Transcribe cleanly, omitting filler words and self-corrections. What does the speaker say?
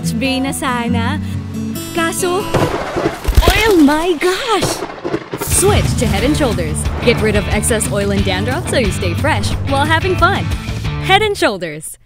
beach bay na sana. Kaso, oh my gosh! Switch to Head & Shoulders. Get rid of excess oil and dandruff so you stay fresh while having fun. Head & Shoulders.